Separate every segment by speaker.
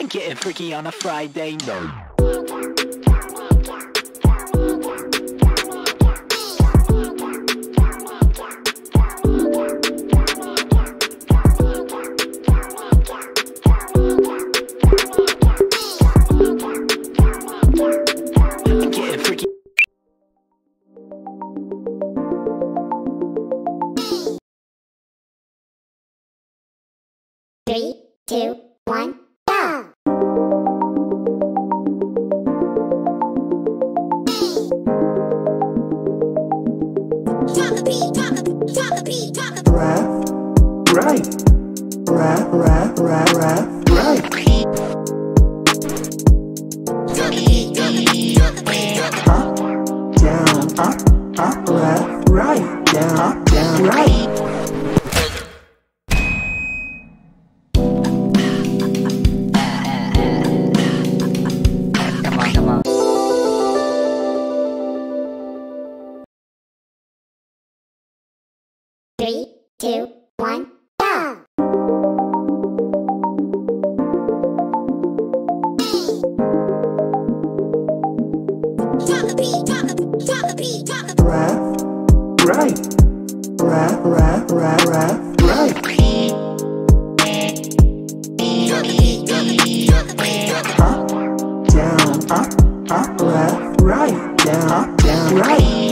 Speaker 1: Getting freaky on a Friday night. Getting freaky.
Speaker 2: 3, 2, 1, go! Drop the beat, drop the beat, drop the beat, drop the beat.
Speaker 3: Left, right, left, left, left, left, right.
Speaker 2: Drop the beat, drop the beat, drop the beat, drop the beat.
Speaker 3: Up, down, up, left, right, down, down, right.
Speaker 1: Come on.
Speaker 2: 3, 2, 1, go! Drop the beat, drop the beat, drop the beat, drop the beat.
Speaker 3: Left, right, left, left, left, left, right.
Speaker 2: Drop the beat, drop the beat, drop the beat, drop the beat.
Speaker 3: Up, down, up, left, right, down, down, right.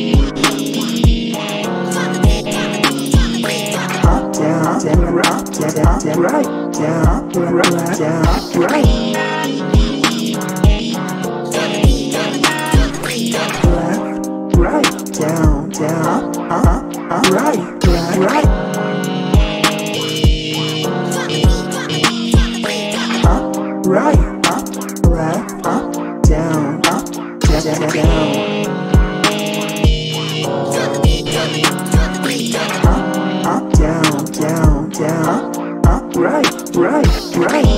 Speaker 3: Up, down, down, up, down, down, right, down, up, right, down, up, right. Left, right, down, down, up, right, right, right. Up, right, up, left, up, down, down, down. Up, down, down, down, up, right, right, right.